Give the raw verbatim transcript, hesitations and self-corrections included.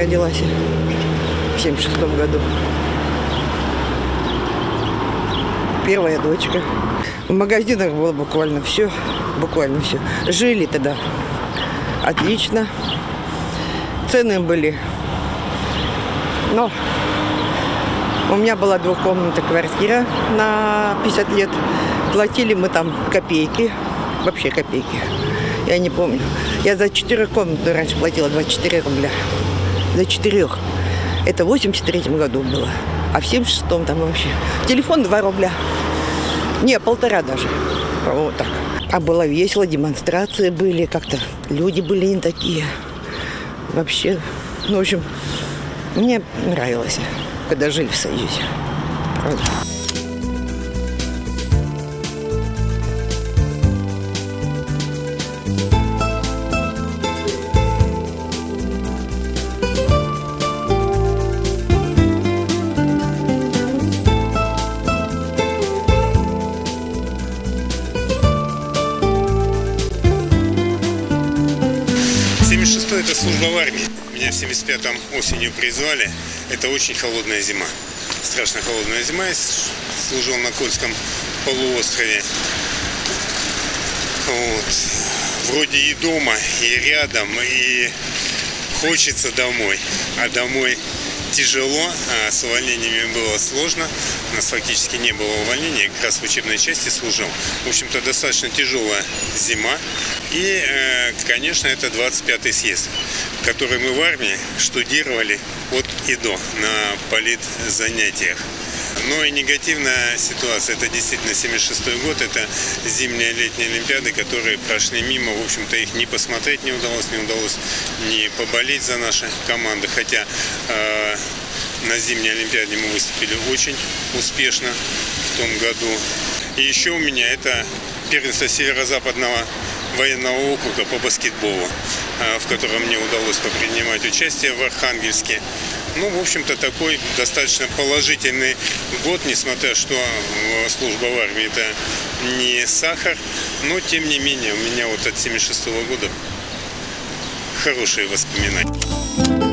родилась в семьдесят шестом году. Первая дочка. В магазинах было буквально все, буквально все. Жили тогда отлично. Цены были. Но у меня была двухкомнатная квартира на пятьдесят лет. Платили мы там копейки. Вообще копейки. Я не помню. Я за четырехкомнатную раньше платила двадцать четыре рубля. За четырех. Это в восемьдесят третьем году было. А в семьдесят шестом там вообще. Телефон два рубля. Не, полтора даже. Вот так. А было весело, демонстрации были, как-то люди были не такие. Вообще, ну, в общем, мне нравилось, когда жили в Союзе. Правда. семьдесят шестой это служба в армии. Меня в семьдесят пятом осенью призвали. Это очень холодная зима. Страшно холодная зима. Я служил на Кольском полуострове. Вот. Вроде и дома, и рядом, и хочется домой. А домой тяжело, а с увольнениями было сложно. У нас фактически не было увольнения, как раз в учебной части служил. В общем-то, достаточно тяжелая зима. И, конечно, это двадцать пятый съезд, который мы в армии штудировали от и до на политзанятиях. Но и негативная ситуация, это действительно семьдесят шестой год, это зимние и летние олимпиады, которые прошли мимо, в общем-то их ни посмотреть не удалось, не удалось ни поболеть за наши команды, хотя э, на зимней олимпиаде мы выступили очень успешно в том году. И еще у меня это первенство северо-западного военного округа по баскетболу, в котором мне удалось попринимать участие в Архангельске. Ну, в общем-то, такой достаточно положительный год, несмотря что служба в армии это не сахар, но тем не менее у меня вот от семьдесят шестого года хорошие воспоминания.